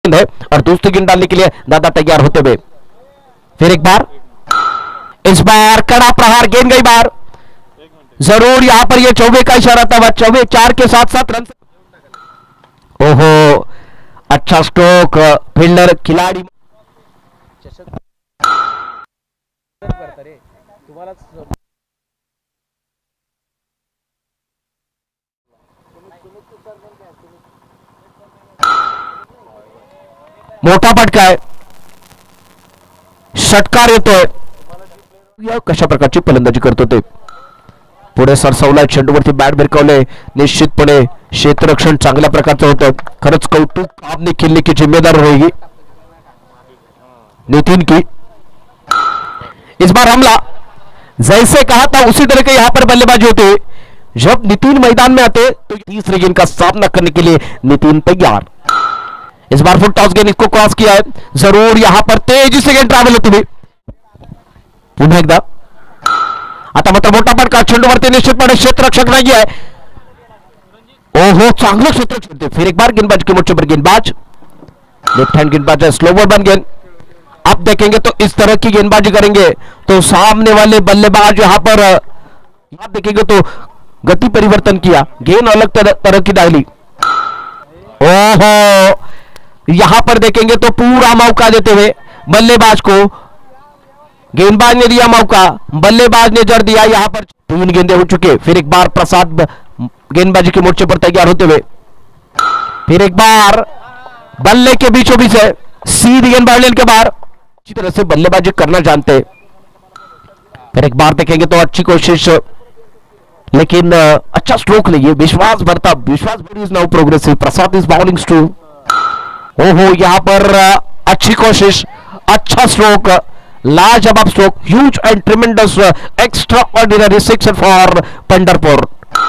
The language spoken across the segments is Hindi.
है और दूसरी गेंद डालने के लिए दादा तैयार होते हुए फिर एक बार, इस बार कड़ा प्रहार, गेंद गई बाहर। जरूर यहां पर यह चौबे का इशारा था, वह चौबे 4 के साथ साथ रन। ओहो, अच्छा स्ट्रोक, फील्डर खिलाड़ी मोठा फटका आहे, षटकार येतोय. या कशा प्रकारची फलंदाजी करत होते. पुढे सरसवलाय, चेंडूवरती बॅट भिरकावले. निश्चितपणे क्षेत्ररक्षण चांगल्या प्रकारचं होतं. खरंच कौतुक, आपने खेलने की जिम्मेदारी रहेगी नितिन की. इस बार हमला जैसे कहा था उसी तरह के यहां पर बल्लेबाजी होती है. जब नितिन मैदान में आते तो तीसरे गेंद का सामना करने के लिए नितिन तैयार. इस बार फुल टॉस गेंद इसको क्रॉस किया है. जरूर यहां पर तेजी से गेंद ट्रॅव्हल होती हुई. पुन्हा एकदा आता मात्र मोठा फटका, चेंडूवरती निश्चितपणे क्षेत्ररक्षक नाही आहे. ओहो, चांगलं क्षेत्ररक्षण. फिर एक बार गेंदबाज के मोर्चे पर गेंदबाज, लेफ्ट हैंड गेंदबाज है, स्लोवर बन गेंद. आप देखेंगे तो इस तरह की गेंदबाजी करेंगे तो सामने वाले बल्लेबाज यहां पर आप देखेंगे तो गति परिवर्तन किया, गेंद अलग तरह की डाली. ओहो, यहां पर देखेंगे तो पूरा मौका देते हुए बल्लेबाज को, गेंदबाज ने दिया मौका, बल्लेबाज ने जड़ दिया. यहां पर 3 गेंदे हो चुके. फिर एक बार प्रसाद गेंदबाजी के मोर्चे पर तैयार होते हुए फिर एक बार बल्ले के बीचों बीच है, सीधी गेंद बाहर के बाहर. अच्छी तरह से बल्लेबाजी करना जानते. फिर एक बार देखेंगे तो अच्छी कोशिश, लेकिन अच्छा स्ट्रोक नहीं है. विश्वास भरता, Vishwas Bhari is now progressive. Prasad is bowling स्ट्रू. ओहो, यहां पर अच्छी कोशिश, अच्छा स्ट्रोक, लाजवाब stroke, huge and tremendous extraordinary 6 for Pandharpur.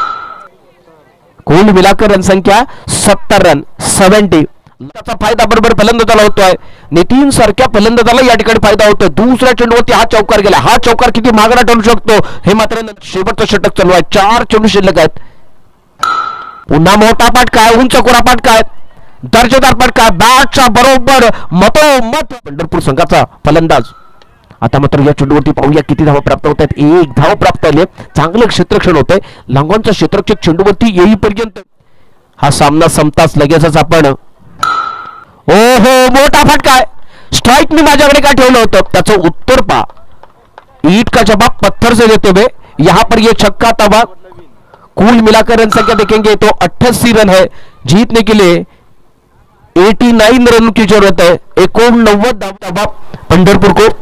कुल मिलाकर रन संख्या 70 रन, 70. त्याचा फायदा बरोबर फलंदाजाला होतोय. नितीन सारख्या फलंदाजाला या ठिकाणी फायदा होतोय. दुसऱ्या चेंडूवरती हा चौकार गेला. हा चौकार किती महागडा ठरू शकतो हे मात्र शेवटचं षटक चालू आहे. 4 चेंडू शिल्लक आहेत. पुन्हा मोठा फटका, उंच कोरा फटका, दर्जेदार फटका, बॅटच्या बरोबर मतोमत पंढरपूर संघाचा फलंदाज. आता मात्र या चेंडूवरती पाहूया किती धावा प्राप्त होत आहेत. 1 धाव प्राप्त झाली. चांगलं क्षेत्ररक्षण होतंय. लांगॉनचा क्षेत्ररक्षक चेंडूवरती येईपर्यंत हा सामना संपताच लगेचच आपण, ओहो, मोठा फटका, स्ट्राइक मी माझ्याकडे काय ठेवलं होतं त्याचं उत्तर पा. ईट का जवाब पत्थर से देते हुए यहां पर यह छक्का तबा. कुल मिलाकर रन संख्या देखेंगे तो 88 रन है. जीतने के लिए 89 रन की जरूरत है. 89 दबा पंढरपुर को.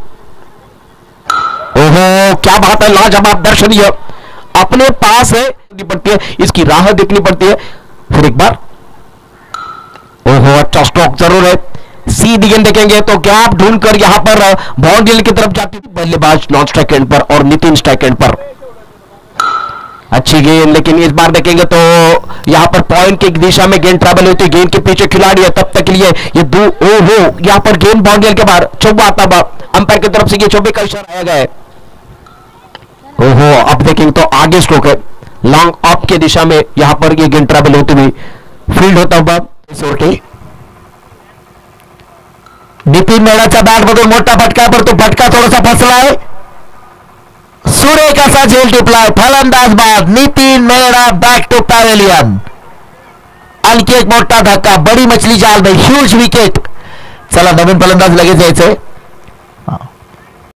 ओहो, क्या बात है, लाजवाब, दर्शनीय. अपने पास है, पड़ती है, इसकी राह देखनी पड़ती है. फिर एक बार, ओहो, अच्छा स्ट्रोक जरूर है. सीधी गेंद देखेंगे तो गैप ढूंढकर यहां पर बाउंड्री की तरफ जाती है. बल्लेबाज नॉन स्ट्राइक एंड पर और नितिन स्ट्राइक एंड पर. अच्छी गेंद, लेकिन इस बार देखेंगे तो यहां पर पॉइंट की दिशा में गेंद ट्रैवल होती है. गेंद के पीछे खिलाड़ी है तब तक के लिए ये ओहो, यहां पर गेंद बाउंड्री के बाहर. चौबा आता बा अंपायर की तरफ से ये चौबे का इशारा आया गया है. ओहो, अब देखेंगे तो आगे स्ट्रोक है, लॉन्ग ऑफ की दिशा में यहां पर ये गेंद ट्रैवल होती हुई फील्ड होता हुआ. नितीन मेहराच्या बॅट मधून मोठा फटका, पर तो फटका थोडासा फसलाय. सुरेख असा झेल टिपलाय. फलंदाज बाद Nitin Mehra back to pavilion. आणखी एक मोठा धक्का, बडी मछली जाल में, ह्यूज विकेट. चला, नवीन फलंदाज लगेच यायचंय.